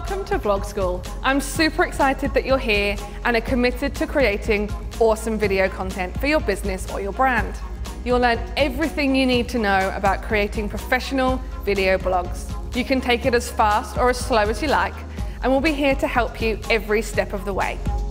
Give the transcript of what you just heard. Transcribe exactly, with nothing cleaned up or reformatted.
Welcome to Vlog School. I'm super excited that you're here and are committed to creating awesome video content for your business or your brand. You'll learn everything you need to know about creating professional video blogs. You can take it as fast or as slow as you like, and we'll be here to help you every step of the way.